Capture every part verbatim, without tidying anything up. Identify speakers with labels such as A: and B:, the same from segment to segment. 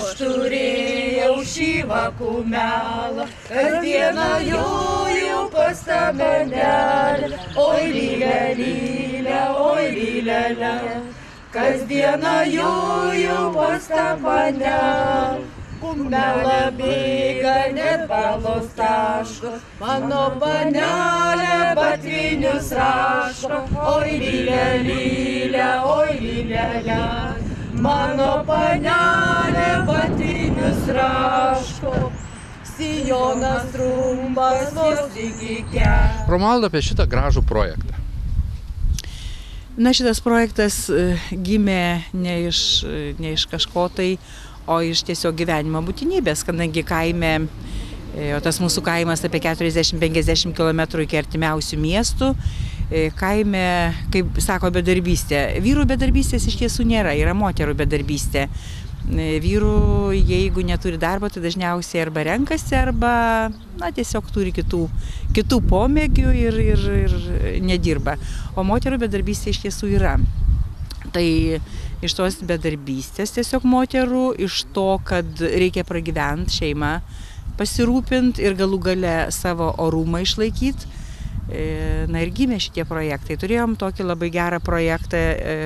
A: aš turėjau šį vakumelą, kasdieną joju pas tą benelę, oi lylė, lylė, oi lylė, kasdieną joju pas tą benelę. Kumelą bėga net balos taško, mano panelė batvinius raško, oi lylė, lylė, oi lylė, mano panelė batvinius raško, sijonas trumpas vos iki kelių.
B: Romualda, apie šitą gražų projektą.
C: Na, šitas projektas gimė ne iš, ne iš kažko tai, o iš tiesiog gyvenimo būtinybės, kadangi kaime, o tas mūsų kaimas apie keturiasdešimt penkiasdešimt kilometrų iki artimiausių miestų, kaime, kaip sako, bedarbystė. Vyrų bedarbystės iš tiesų nėra, yra moterų bedarbystė. Vyrų, jeigu neturi darbo, tai dažniausiai arba renkasi, arba na, tiesiog turi kitų, kitų pomėgių ir, ir, ir nedirba. O moterų bedarbystė iš tiesų yra. Tai iš tos bedarbystės tiesiog moterų, iš to, kad reikia pragyventi šeimą, pasirūpinti ir galų gale savo orumą išlaikyti. Na ir gimė šitie projektai. Turėjom tokį labai gerą projektą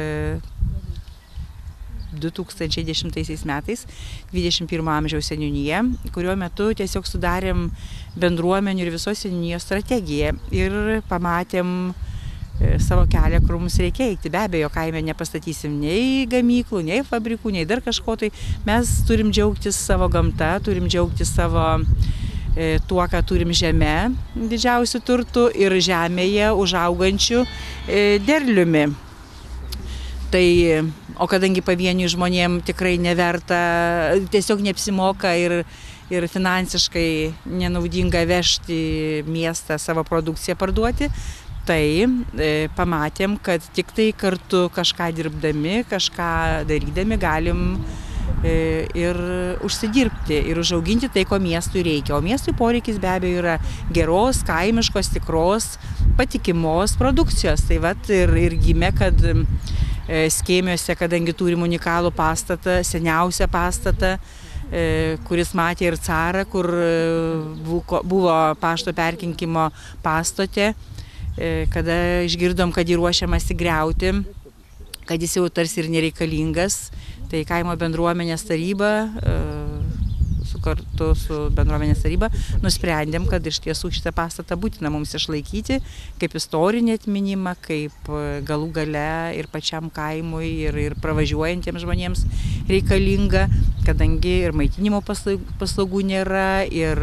C: du tūkstančiai dešimtaisiais metais, dvidešimt pirmo amžiaus seniūnija, kuriuo metu tiesiog sudarėm bendruomenių ir visos seniūnijos strategiją ir pamatėm savo kelią, kur mums reikia eiti. Be abejo, kaime nepastatysim nei gamyklų, nei fabrikų, nei dar kažko. Tai mes turim džiaugtis savo gamta, turim džiaugtis savo e, tuo, ką turim žeme, didžiausių turtų ir žemėje užaugančių e, derliumi. Tai, o kadangi pavienių žmonėm tikrai neverta, tiesiog neapsimoka ir, ir finansiškai nenaudinga vežti miestą savo produkciją parduoti, tai e, pamatėm, kad tik tai kartu kažką dirbdami, kažką darydami galim e, ir užsidirbti ir užauginti tai, ko miestui reikia. O miestui poreikis be abejo yra geros, kaimiškos, tikros, patikimos produkcijos. Tai vat ir, ir gimė, kad e, Skėmiuose, kadangi turim unikalų pastatą, seniausią pastatą, e, kuris matė ir carą, kur buvo, buvo pašto perkinkimo pastotė, kada išgirdom, kad jį ruošiamasi griauti, kad jis jau tarsi ir nereikalingas, tai kaimo bendruomenės taryba, su kartu su bendruomenės taryba, nusprendėm, kad iš tiesų šitą pastatą būtina mums išlaikyti, kaip istorinį atminimą, kaip galų gale ir pačiam kaimui, ir, ir pravažiuojantiems žmonėms reikalinga, kadangi ir maitinimo paslaugų nėra, ir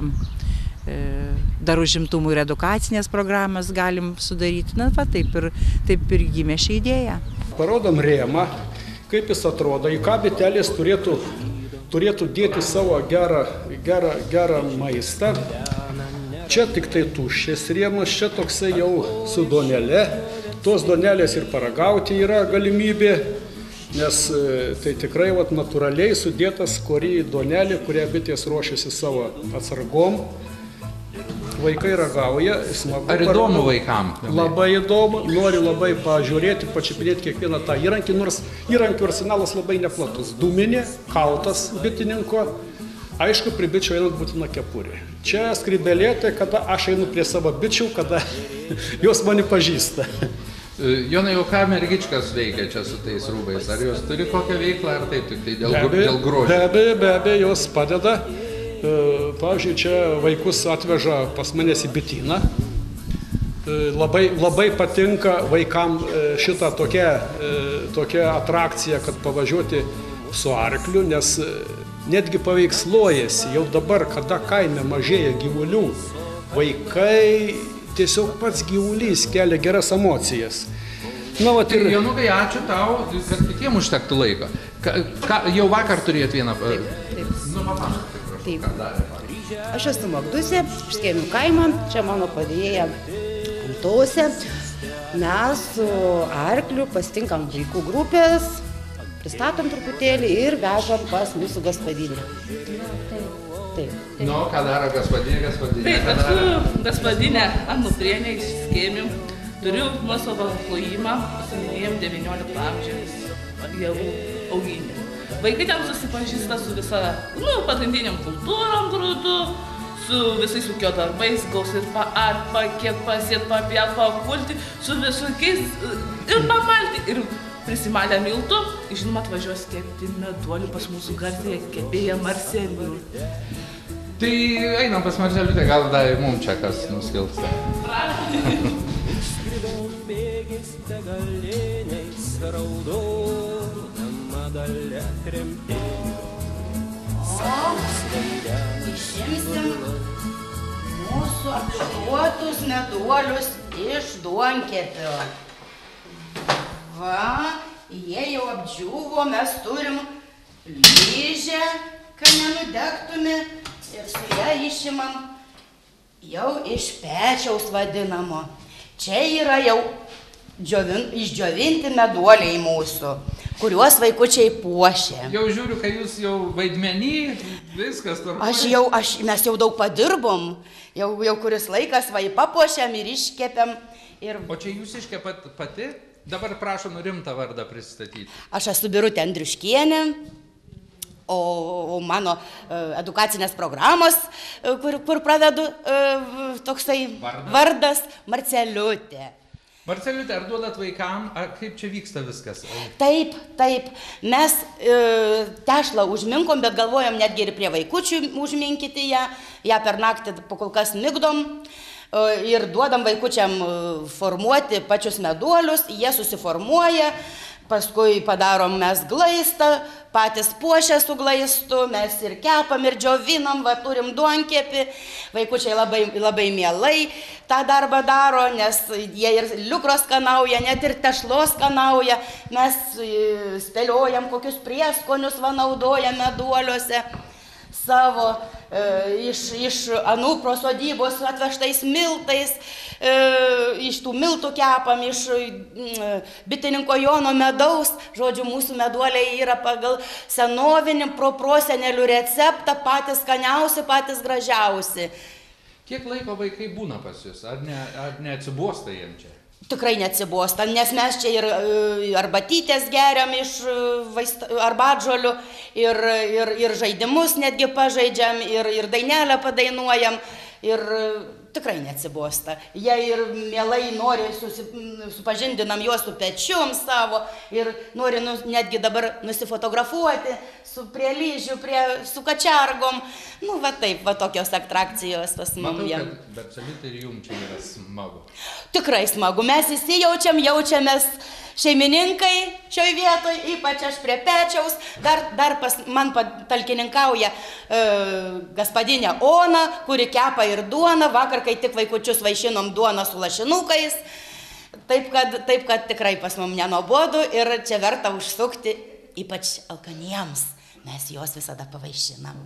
C: dar užimtumų ir edukacinės programas galim sudaryti. Na, va, taip ir, taip ir gimė ši idėja.
D: Parodom rėmą, kaip jis atrodo, į ką bitelės turėtų, turėtų dėti savo gerą, gerą, gerą maistą. Čia tik tai tuščias rėmas, čia toksai jau su duonelė. Tos duonelės ir paragauti yra galimybė, nes tai tikrai vat, natūraliai sudėtas kori duonelė, kurią bitės ruošiasi savo atsargom. Vaikai ragauja, smagu.
B: Ar įdomu vaikam?
D: Labai įdomu, nori labai pažiūrėti, pačiupinėti kiekvieną tą įrankį, nors įrankių arsenalas labai neplatus. Dūminė, kaltas bitininko, aišku, prie bičių einant būtina kepurė. Čia skrybelėtė, kada aš einu prie savo bičių, kada jos mani pažįsta.
B: Jonai, o ką mergičkas veikia čia su tais rūbais? Ar jos turi kokią veiklą, ar taip tik tai dėl, dėl grožio?
D: Be abejo, be abejo, jos padeda. Pavyzdžiui, čia vaikus atveža pas manęs į bityną. Labai, labai patinka vaikam šitą tokią, tokią atrakciją, kad pavažiuoti su arkliu, nes netgi paveiksluojasi jau dabar, kada kaime mažėja gyvulių, vaikai tiesiog pats gyvulys kelia geras emocijas. Na, vat ir...
B: Jonukai, ačiū tau, kad kitiem užtektų laiko. Ka, ka, jau vakar turėjot vieną...
E: Taip, taip.
B: Nu, papasakok.
E: Taip. Aš esu Magdusė, iš Skėmių kaimo, čia mano padėjėja Antosė. Mes su arkliu pasitinkam vaikų grupės, pristatom truputėlį ir vežam pas mūsų gaspadinę. Taip.
B: Nu, ką daro gaspadinė, gaspadinė?
F: Taip, esu gaspadinė Anuprienė iš Skėmių. Turiu nuosavą klojimą, pasinėjom devyniolikto amžiaus javų auginimą. vaikai ten susipažįsta su visa, nu, pagrindiniam kultūrom grūdu, su visais ūkio darbais, gaus ir paart, pakiek, pasiet, papjat, pakulti, su visokiais ir pamalti. Ir prisimalę miltų, žinoma, atvažiuos kepti meduolių pas mūsų garsiąją kepėją Marceliutę.
B: Tai einam pas Marceliutę, gal dar mums čia kas nuskilsta.
E: Išimsim mūsų apšluotus meduolius iš duonkepio. Va, jie jau apdžiūvo, mes turim lyžę, kad nenudegtume ir su ją išimam jau iš pečiaus vadinamo. Čia yra jau džiovin, išdžiovinti meduoliai mūsų, kuriuos vaikučiai puošia.
B: Jau žiūriu, kad jūs jau vaidmenį, viskas tvarkoja.
E: Aš jau, aš, mes jau daug padirbom, jau, jau kuris laikas va papuošiam ir iškepiam. Ir...
B: O čia jūs iškepat pati? Dabar prašom rimtą vardą pristatyti.
E: Aš esu Birutė Andriuškienė, o, o mano uh, edukacinės programos, uh, kur, kur pravedu uh, toksai
B: vardas,
E: vardas Marceliutė.
B: Marceliutė, ar duodat vaikam, ar kaip čia vyksta viskas?
E: Taip, taip. Mes e, tešlą užminkom, bet galvojom netgi ir prie vaikučių užminkyti ją. Ją per naktį kol kas migdom e, ir duodam vaikučiam formuoti pačius meduolius. Jie susiformuoja, paskui padarom mes glaistą, patys puošia su glaistu, mes ir kepam, ir džiovinam, va turim duonkepį. Vaikučiai labai, labai mielai tą darbą daro, nes jie ir liukros skanauja, net ir tešlos skanauja. Mes spėliojam, kokius prieskonius va naudojam meduoliuose savo, e, iš, iš anūpro sodybos atvežtais miltais, e, iš tų miltų kepam, iš e, bitininko Jono medaus. Žodžiu, mūsų meduoliai yra pagal senovinį proprosenelių receptą, patys skaniausi, patys gražiausi.
B: Kiek laiko vaikai būna pas jūs? Ar, ne, ar neatsibosta jiem čia?
E: Tikrai neatsibosta, nes mes čia ir arbatytės geriam iš arbatžolių, ir, ir, ir žaidimus netgi pažaidžiam, ir, ir dainelę padainuojam, ir tikrai neatsibosta. Jie ir mielai nori susi, supažindinam juos su pečium savo ir nori nu, netgi dabar nusifotografuoti su prie lyžių, prie, su kačergom. Nu, va taip, va tokios atrakcijos pas mum jiem.
B: Matau, kad Marceliutė ir jums čia yra smagu.
E: Tikrai smagu. Mes įsijaučiam, jaučiamės šeimininkai šioj vietoj, ypač aš prie pečiaus. Dar, dar pas man talkininkauja e, gaspadinė Ona, kuri kepa ir duoną. Vakar, kai tik vaikučius vaišinom duoną su lašinukais. Taip kad, taip, kad tikrai pas mum nenuobodu ir čia verta užsukti, ypač alkaniems. Mes juos visada pavaišinam.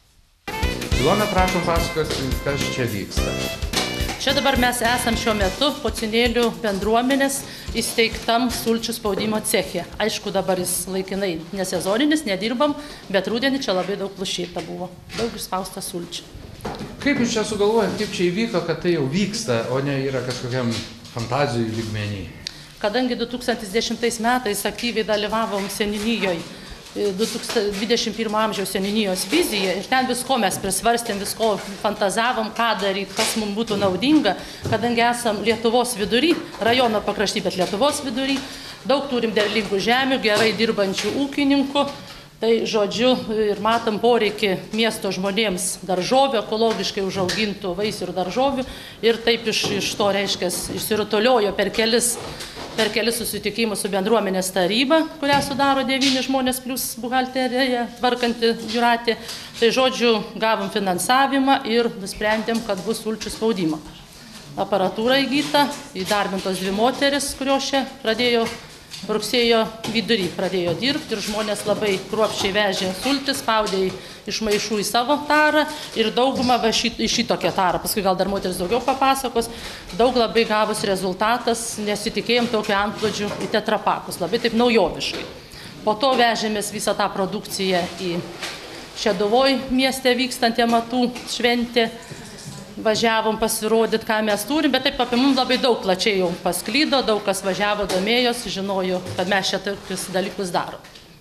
B: Ilona, prašom pasakoti, kas čia vyksta.
G: Čia dabar mes esam šiuo metu Pociūnėlių bendruomenės įsteigtam sulčių spaudimo ceche. Aišku, dabar jis laikinai nesezoninis, nedirbam, bet rudenį čia labai daug plušėta buvo. Daug išspausta sulčių.
B: Kaip jūs čia sugalvojat, kaip čia įvyko, kad tai jau vyksta, o ne yra kažkokiam fantazijų lygmenį?
G: Kadangi du tūkstantis dešimtais metais aktyviai dalyvavom seniūnijoje, dvidešimt pirmo amžiaus seniūnijos vizija ir ten visko mes prisvarstėm, visko fantazavom, ką daryti, kas mums būtų naudinga, kadangi esam Lietuvos vidury, rajono pakrašty, bet Lietuvos vidury, daug turim derlingų žemių, gerai dirbančių ūkininkų, tai žodžiu ir matom poreikį miesto žmonėms daržovių, ekologiškai užaugintų vaisių ir daržovių ir taip iš, iš to reiškia išsirutuliojo per kelis per kelis susitikimus su bendruomenės taryba, kurią sudaro devyni žmonės plus buhalterija tvarkanti Jūratė. Tai žodžiu, gavom finansavimą ir nusprendėm, kad bus sulčių spaudimo. Aparatūra įgyta, įdarbintos dvi moteris, kurios čia pradėjo rugsėjo vidury pradėjo dirbti ir žmonės labai kruopščiai vežė sultis, spaudė iš maišų į savo tarą ir daugumą va šit, į šitokią tarą. Paskui gal dar moteris daugiau papasakos. Daug labai gavus rezultatas, nesitikėjom tokio antplūdžių į tetrapakus, labai taip naujoviškai. Po to vežėmės visą tą produkciją į Šeduvoj mieste vykstantį amatų šventę. Važiavom pasirodyti, ką mes turim, bet taip apie mums labai daug plačiai jau pasklydo, daug kas važiavo, domėjos, žinojo, kad mes čia tokius dalykus darom.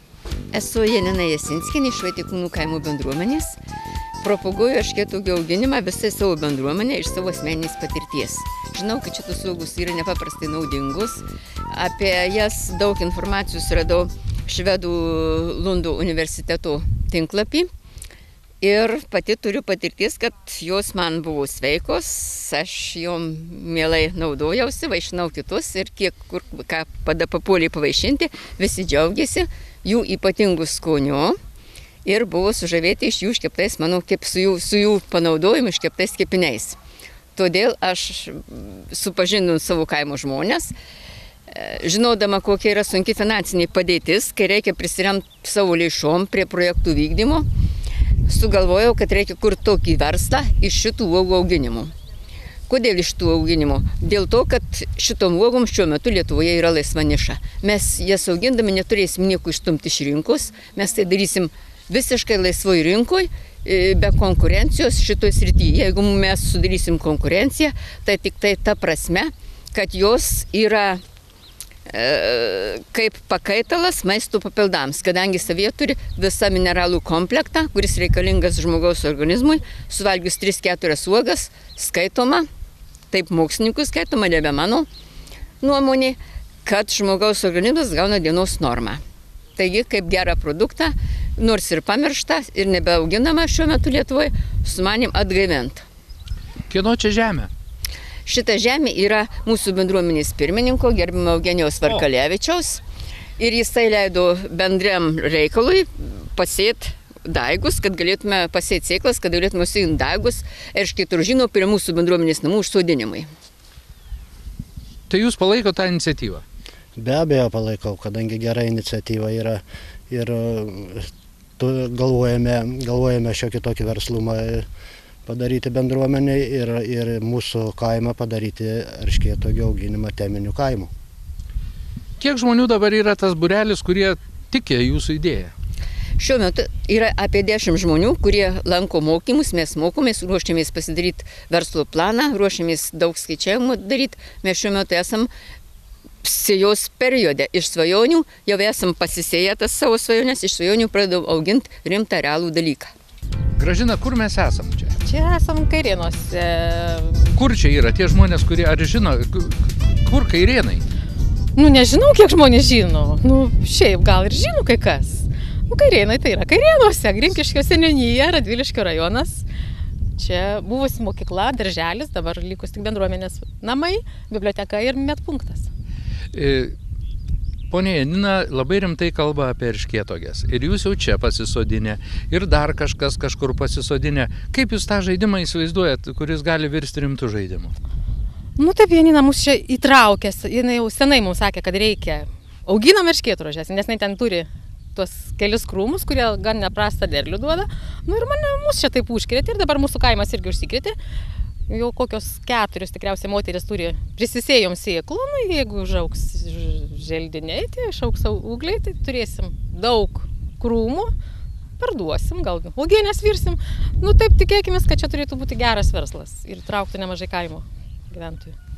H: Esu Janina Jasinskienė iš Vaitekūnų kaimo bendruomenės. Propaguoju erškėtuogių auginimą visai savo bendruomenę iš savo asmeninės patirties. Žinau, kad šitos uogos yra nepaprastai naudingos. Apie jas daug informacijos radau Švedų Lundo universiteto tinklapį. Ir pati turiu patirties, kad jos man buvo sveikos, aš jom mielai naudojausi, vaišinau kitus ir kiek kur ką pada papuolė pavaišinti, visi džiaugiasi jų ypatingų skonių. Ir buvo sužavėti iš jų iškeptais, manau, kaip su jų, su jų panaudojimu iškeptais kepiniais. Todėl aš supažindinu savo kaimo žmonės, žinodama, kokia yra sunki finansinė padėtis, kai reikia prisiremti savo lėšom prie projektų vykdymo, sugalvojau, kad reikia kurti tokį verslą iš šitų uogų auginimų. Kodėl iš tų auginimų? Dėl to, kad šitom uogom šiuo metu Lietuvoje yra laisva niša. Mes jas augindami neturėsim nieko išstumti iš rinkos, mes tai darysim visiškai laisvoj rinkoj, be konkurencijos šitoj srityje. Jeigu mes sudarysim konkurenciją, tai tik tai ta prasme, kad jos yra e, kaip pakaitalas maisto papildams, kadangi savyje turi visą mineralų komplektą, kuris reikalingas žmogaus organizmui, suvalgius tris keturias uogas, skaitoma, taip mokslininkų skaitoma, nebe mano nuomonė, kad žmogaus organizmas gauna dienos normą. Taigi, kaip gerą produktą, nors ir pamiršta, ir nebeauginama šiuo metu Lietuvoje, sumanim atgaivint.
B: Kieno čia žemė?
H: Šita žemė yra mūsų bendruomenės pirmininko, gerbimo Eugenijaus Varkalevičiaus. Ir jisai leido bendriam reikalui pasėti daigus, kad galėtume pasėti sėklas, kad galėtume užsiimti daigus erškėtrožyno prie mūsų bendruomenės namų užsodinimui.
B: Tai jūs palaiko tą iniciatyvą?
I: Be abejo palaikau, kadangi gera iniciatyva yra ir galvojame, galvojame šiokį tokį verslumą padaryti bendruomeniai ir, ir mūsų kaimą padaryti erškėtuogių auginimą teminiu kaimu.
B: Kiek žmonių dabar yra tas būrelis, kurie tikė jūsų idėją?
H: Šiuo metu yra apie dešimt žmonių, kurie lanko mokymus, mes mokomės, ruošiamės pasidaryti verslo planą, ruošiamės daug skaičiavimų daryti. Mes šiuo metu esam sėjos periode. Iš svajonių jau esam pasisėję tas savo svajonės, iš svajonių pradėjau auginti rimtą realų dalyką.
B: Gražina, kur mes esam čia?
J: Čia esam Kairėnuose.
B: Kur čia yra tie žmonės, kurie, ar žino, kur Kairėnai?
J: Nu, nežinau, kiek žmonės žino. Nu, šiaip gal ir žino kai kas. Nu, Kairėnai tai yra Kairėnuose, Grinkiškio seniūnija, Radviliškio rajonas. Čia buvusi mokykla, darželis, dabar likus tik bendruomenės namai, biblioteka ir medpunktas.
B: Ponia Janina labai rimtai kalba apie erškėtuoges. Ir jūs jau čia pasisodinę, ir dar kažkas kažkur pasisodinę. Kaip jūs tą žaidimą įsivaizduojat, kuris gali virsti rimtų žaidimų?
J: Nu taip, Janina mus čia įtraukęs. Jinai jau senai mums sakė, kad reikia. Auginam erškėtrožes, nes jinai ten turi tuos kelis krūmus, kurie gan neprastą derlių duoda. Nu ir mane mus čia taip užkrėtė ir dabar mūsų kaimas irgi užsikrėtė. Jau kokios keturios tikriausiai moteris turi prisisėjom sėklų, nu jeigu užaugs želdiniai, tai išaugs ūgliai, tai turėsim daug krūmų, parduosim, gal uogienės virsim. Nu taip tikėkimės, kad čia turėtų būti geras verslas ir traukti nemažai kaimo gyventojų.